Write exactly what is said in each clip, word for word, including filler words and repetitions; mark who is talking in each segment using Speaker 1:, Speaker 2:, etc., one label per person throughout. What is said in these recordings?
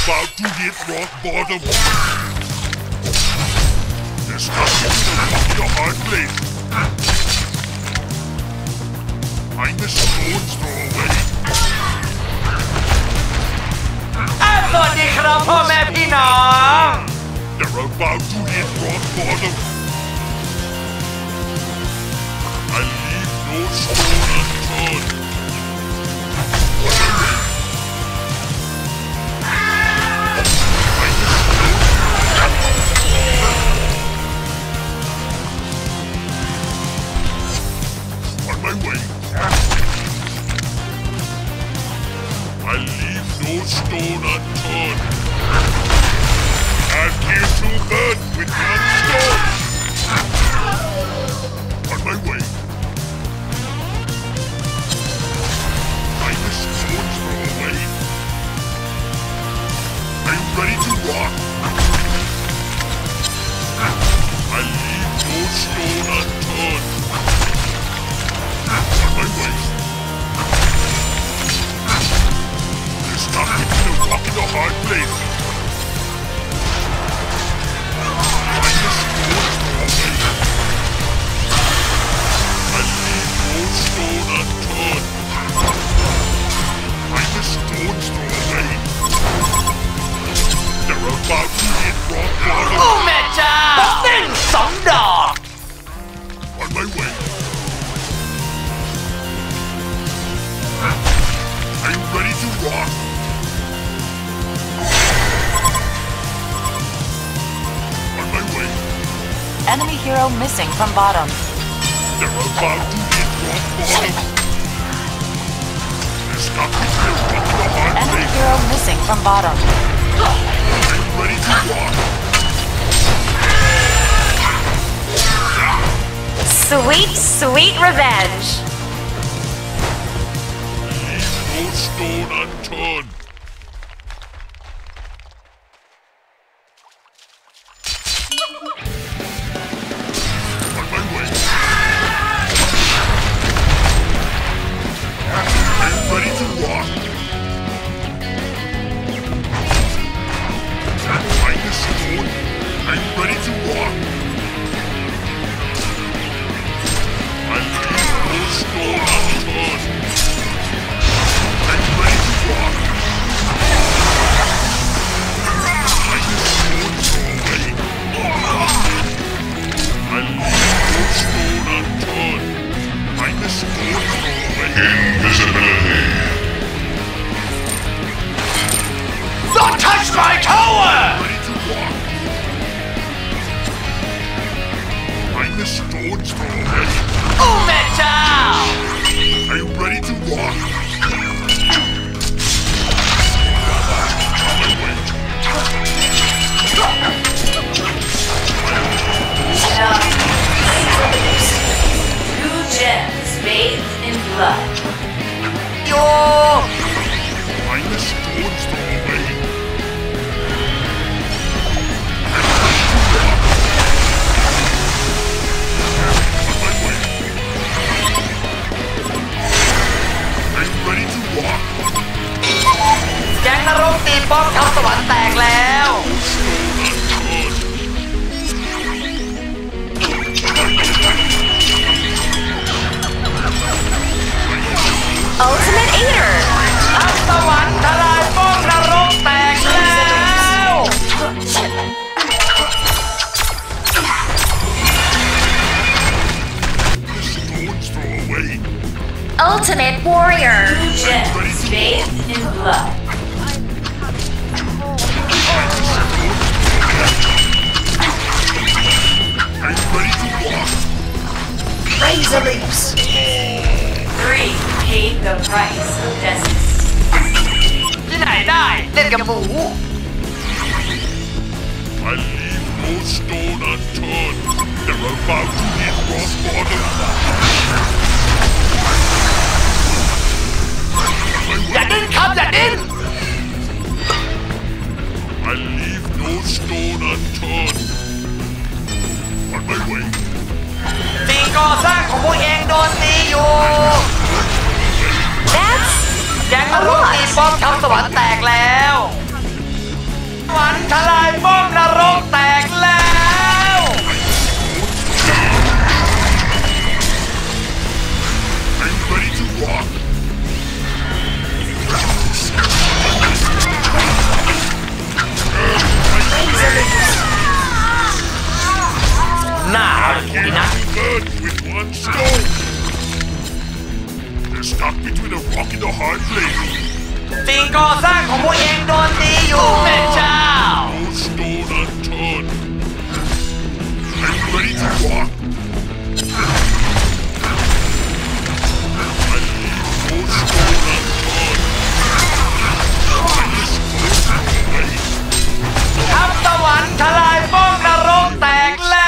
Speaker 1: about to hit rock bottom. There's nothing to rock your hard place. Find the stones throw away.
Speaker 2: สวัสดีครับพ่อแม่พี่น้อง
Speaker 1: They're about to hit rock bottom. I leave no stone unturned. On my way. I leave no stone unturned. I'm here to burn with one stone. On my way. Find the stones throw away. Are you ready to rock? I leave no stone unturned. On my way. There's nothing to rock in a hard place. Find the stones throw away. I leave no stone unturned. Find the stones throw away. They're about to hit rock bottom.
Speaker 2: โอ้แม่เจ้าหนึ่งสองดอก
Speaker 1: On my way. Are you ready to rock? On my way.
Speaker 3: Enemy hero missing from bottom.
Speaker 1: They're about to hit rock bottom. There's nothing to rock the hard
Speaker 3: Enemy
Speaker 1: place.
Speaker 3: hero missing from bottom.
Speaker 1: Are you ready to rock?
Speaker 4: Sweet, sweet revenge.
Speaker 1: Leave no stone unturned. On my way. Are you ready to rock? Find the stone. Are you ready to rock? I leave no stone unturned. Are you ready to rock? Find the stone throw away. I leave no stone unturned. Find the stone throw away. Invisibility.
Speaker 2: Don't touch my tower
Speaker 1: Ready to rock. Find the stones throw away.
Speaker 2: โอ้แม่เจ้า
Speaker 1: Are you ready to rock? On my way.
Speaker 4: Two gems bathed in blood.
Speaker 2: โย
Speaker 1: Find the stones throw away. On my way. Are you ready to rock?
Speaker 2: แก๊งนรกตีป้อมทัพสวรรค์แตกแล้ว
Speaker 4: Ultimate Eater.
Speaker 2: ทัพสวรรค์ทลายป้อมนรกแตกแล้ว
Speaker 1: The stones throw away.
Speaker 4: Ultimate Warrior. Two gems bathed in blood.
Speaker 1: Are you ready to rock?
Speaker 2: Razor leaps
Speaker 4: Three paid the price of destiny.
Speaker 2: ที่ไหนได้เล่นกับหมู
Speaker 1: I leave no stone unturned. They're about to hit rock bottom.
Speaker 2: อย่าดิ้นครับอย่าดิ้น
Speaker 1: I leave no stone unturned. On my way.
Speaker 2: สิ่งก่อสร้างของพวกเองโดนตีอยู่
Speaker 4: That's
Speaker 2: แก๊งนรกตีป้อมทัพสวรรค์แตกแล้ว
Speaker 1: I
Speaker 2: ทลายป้อมนรกแตกแล้ว
Speaker 1: Are you ready to rock?
Speaker 2: หน้าเอาดีนะ
Speaker 1: Burn with one stone. They're stuck between a rock and a hard place.
Speaker 2: สิ่งก่อสร้างของพวกเองโดนตีอยู่แม่เจ้า
Speaker 1: No stone unturned. Are you ready to rock? I leave no stone unturned. I dispose of away.
Speaker 2: ทัพสวรรค์ทลายป้อมนรกแตกแล้ว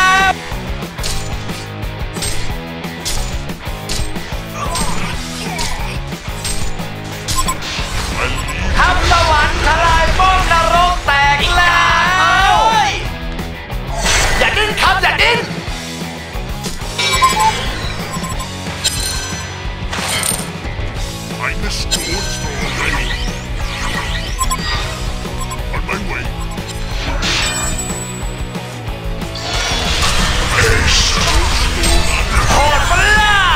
Speaker 1: I leave
Speaker 2: ทัพสวรรค์ทลายป้อมนรกแตกแล้วอย่าดิ้นครับอย่าดิ้น
Speaker 1: I'm the stone's throw away. On my way. Ace! No stone unturned.
Speaker 2: โหดปะล่ะ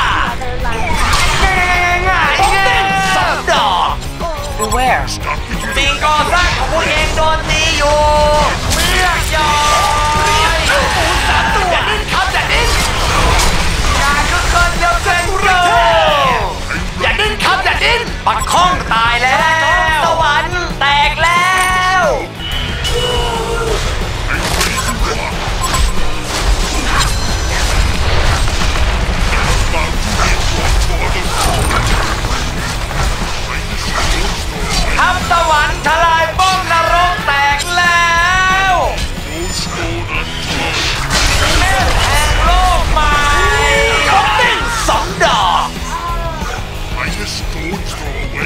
Speaker 2: ง่ายๆเต้นสองดอก
Speaker 3: Beware.
Speaker 1: Stuck between
Speaker 2: สิ่งก่อสร้างของพวกเองโดนตีอยู่เลือกย้อยหมูสามตัวอย่าดิ้นครับอย่าดิ้นงานก็เกินเดียวเซ็งโรอย่าดิ้นครับอย่าดิ้นปักข้องตายแล้วสวรรค์แตกแล้ว ทัพสวรรค์ทลายป้อมนรกแตกแล้วแห่งโลกใหม่เขาเต้นสองดอก
Speaker 1: I just stone's throw away.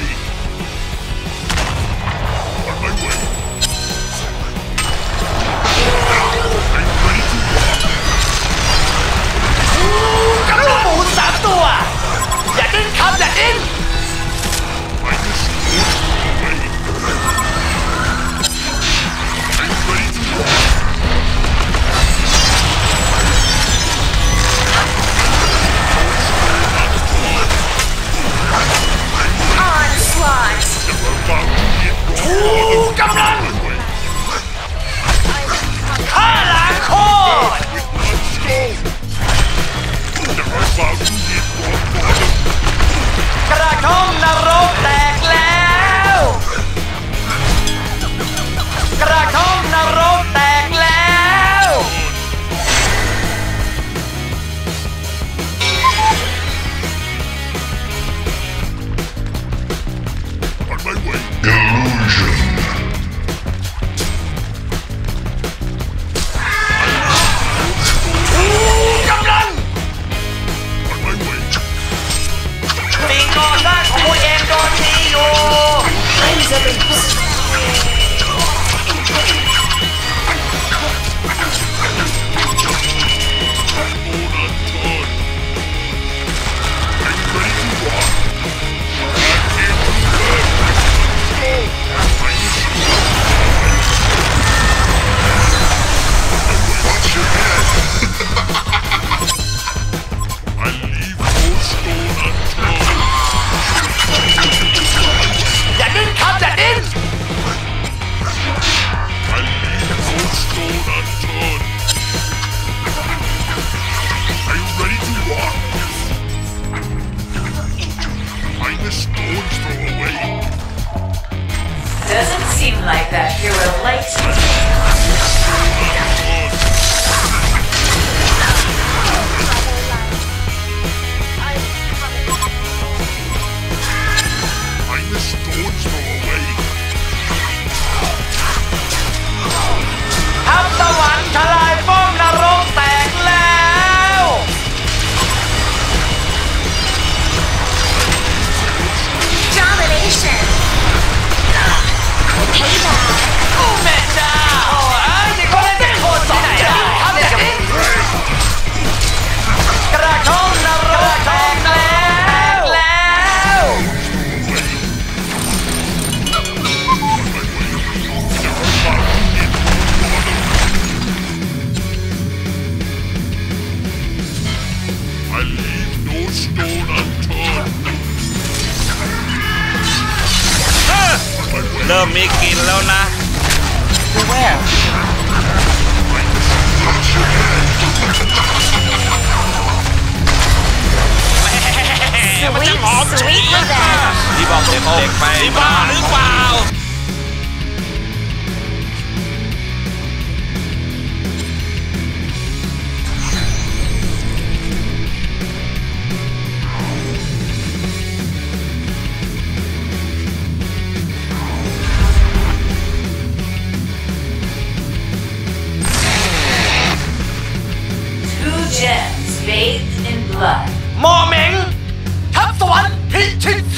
Speaker 1: On my way. Are you ready to rock?
Speaker 2: กับลูกหมูสามตัว อย่าดิ้นครับอย่าดิ้น
Speaker 1: I just stone's throw away. Are you ready to rock?
Speaker 4: Onslaught.
Speaker 1: You're about to get rocked.
Speaker 2: ผู้กำลัง
Speaker 1: On my way.
Speaker 2: ฆ่าล้างโคตร
Speaker 1: With one stone. You're about to get rocked bottom.
Speaker 2: กระทงนรกแตกแล้ว กระทงนรกแตกแล้ว
Speaker 1: On my way. Illusion.
Speaker 2: ผู้กำลัง
Speaker 1: On my way.
Speaker 2: สิ่งก่อสร้างของพวกเองโดนตีอยู่
Speaker 1: Stone unturned. Are you ready to rock? I can't burn with one stone. I just Watch your head. I leave no stone unturned.
Speaker 2: อย่าดิ้นครับอย่าดิ้น
Speaker 1: I leave no stone unturned. Are you ready to rock? I'm the stone's throw away.
Speaker 3: Doesn't seem like that hero likes you.
Speaker 1: I'm the stone's throw away.
Speaker 2: ทัพสวรรค์ทลายป้อมนรกแตกแล้ว
Speaker 4: Domination. Payback.
Speaker 2: โอ้แม่เจ้าเอ้
Speaker 5: เริ่มมีกลิ่นแล้วนะ
Speaker 3: Beware.
Speaker 5: มันจะ
Speaker 4: Sweet,
Speaker 5: หอม
Speaker 4: sweet revenge.
Speaker 5: ที่บอกเด็กๆไปที่บ้าหรือเปล่า
Speaker 3: Two gems bathed in blood.
Speaker 2: โมเหม็งทับสวรรค์พิชิต